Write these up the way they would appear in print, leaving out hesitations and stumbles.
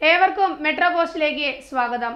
ഏവർക്കും മെട്രോ പോസ്റ്റിലേക്ക് സ്വാഗതം.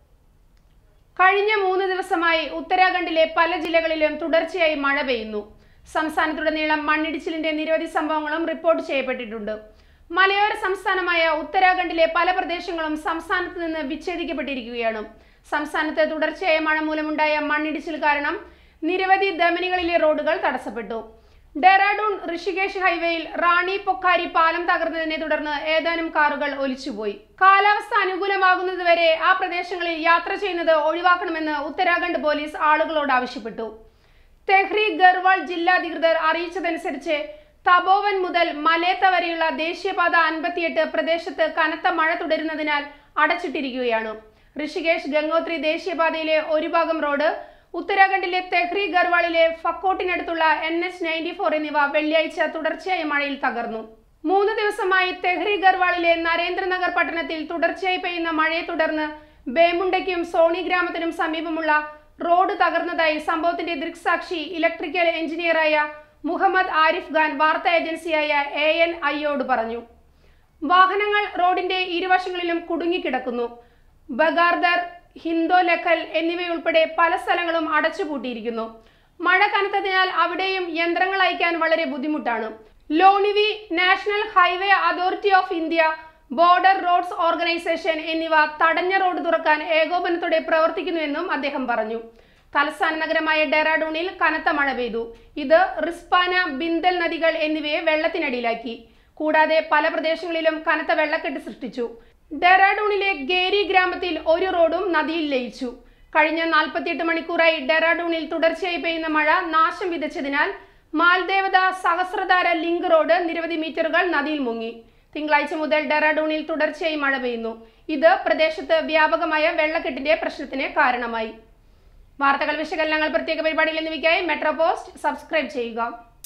കഴിഞ്ഞ 3 ദിവസമായി ഉത്തരാഖണ്ഡിലെ പല ജില്ലകളിലും തുടർച്ചയായി മഴ പെയ്യുന്നു. സംസ്ഥാനത്തുടനീളം മണ്ണിടിച്ചിലിന്റെ നിരവധി സംഭവങ്ങളും റിപ്പോർട്ട് ചെയ്യപ്പെട്ടിട്ടുണ്ട്. മലയോര സംസ്ഥാനമായ ഉത്തരാഖണ്ഡിലെ പല പ്രദേശങ്ങളും സംസ്ഥാനത്ത് നിന്ന് വിച്ഛേദിക്കപ്പെട്ടിരിക്കുകയാണ്. സംസ്ഥാനത്ത് തുടർച്ചയായ മഴ മൂലമുണ്ടായ മണ്ണിടിച്ചിൽ കാരണം നിരവധി ധമനികളിലെ റോഡുകൾ തടസ്സപ്പെട്ടു. ഡെറാഡൂൺ ഋഷികേശ് ഹൈവേയിൽ റാണി പൊക്കാരി പാലം തകർന്നതിനെ തുടർന്ന് ഏതാനും കാറുകൾ ഒലിച്ചുപോയി. കാലാവസ്ഥ അനുകൂലമാകുന്നതുവരെ ആ പ്രദേശങ്ങളിൽ യാത്ര ചെയ്യുന്നത് ഒഴിവാക്കണമെന്ന് ഉത്തരാഖണ്ഡ് പോലീസ് ആളുകളോട് ആവശ്യപ്പെട്ടു. തെഹ്രി ഗർവാൾ ജില്ലാധികൃതർ അറിയിച്ചതനുസരിച്ച് തപോവൻ മുതൽ മലേത്ത വരെയുള്ള ദേശീയപാത 58 പ്രദേശത്ത് കനത്ത മഴ തുടരുന്നതിനാൽ അടച്ചിട്ടിരിക്കുകയാണ്. ഋഷികേശ് ഗംഗോത്രി ദേശീയപാതയിലെ ഒരു ഭാഗം റോഡ്, ഉത്തരാഖണ്ഡിലെ തെഹ്രി ഗർവാളിലെ ഫക്കോട്ടിനടുത്തുള്ള NH94 എന്നിവ വെള്ളിയാഴ്ച തുടർച്ചയായ മഴയിൽ തകർന്നു. 3 ദിവസമായി തെഹ്രി ഗർവാളിലെ നരേന്ദ്രനഗർ പട്ടണത്തിൽ തുടർച്ചയായി പെയ്യുന്ന മഴയെ തുടർന്ന് ബേമുണ്ടയ്ക്കും സോണി ഗ്രാമത്തിനും സമീപമുള്ള റോഡ് തകർന്നതായി സംഭവത്തിന്റെ ദൃക്സാക്ഷി ഇലക്ട്രിക്കൽ എഞ്ചിനീയറായ മുഹമ്മദ് ആരിഫ് ഖാൻ വാർത്താ ഏജൻസിയായ ANIയോട് പറഞ്ഞു. വാഹനങ്ങൾ റോഡിന്റെ ഇരുവശങ്ങളിലും കുടുങ്ങിക്കിടക്കുന്നു. ബഗാർദർ, ഹിന്ദോലഖൽ എന്നിവയുൾപ്പെടെ പല സ്ഥലങ്ങളും അടച്ചുപൂട്ടിയിരിക്കുന്നു. മഴ കനത്തതിനാൽ അവിടെയും യന്ത്രങ്ങൾ അയക്കാൻ വളരെ ബുദ്ധിമുട്ടാണ്. ലോണിവി, National Highway Authority of India, Border Roads Organisation എന്നിവ തടഞ്ഞ റോഡ് തുറക്കാൻ ഏകോപനത്തോടെ പ്രവർത്തിക്കുന്നുവെന്നും അദ്ദേഹം പറഞ്ഞു. തലസ്ഥാന നഗരമായ ഡെറാഡൂണിൽ കനത്ത മഴ പെയ്തു. ഇത് റിസ്പാന, ബിന്ദൽ നദികൾ എന്നിവയെ വെള്ളത്തിനടിയിലാക്കി. കൂടാതെ പല പ്രദേശങ്ങളിലും കനത്ത വെള്ളക്കെട്ട് സൃഷ്ടിച്ചു. ഡെറാഡൂണിലെ ഗേരി ഗ്രാമത്തിൽ ഒരു റോഡും നദിയിൽ ലയിച്ചു. കഴിഞ്ഞ 48 മണിക്കൂറായി ഡെറാഡൂണിൽ തുടർച്ചയായി പെയ്യുന്ന മഴ നാശം വിതച്ചതിനാൽ മാൽദേവത സഹസ്രധാര ലിങ്ക് റോഡ് നിരവധി മീറ്ററുകൾ നദിയിൽ മുങ്ങി. തിങ്കളാഴ്ച മുതൽ ഡെറാഡൂണിൽ തുടർച്ചയായി മഴ പെയ്യുന്നു. ഇത് പ്രദേശത്ത് വ്യാപകമായ വെള്ളക്കെട്ടിന്റെ പ്രശ്നത്തിന് കാരണമായി. വാർത്തകൾ, വിശകലനങ്ങൾ, പ്രത്യേക പരിപാടികൾ എന്നിവയ്ക്കായി മെട്രോ പോസ്റ്റ് സബ്സ്ക്രൈബ് ചെയ്യുക.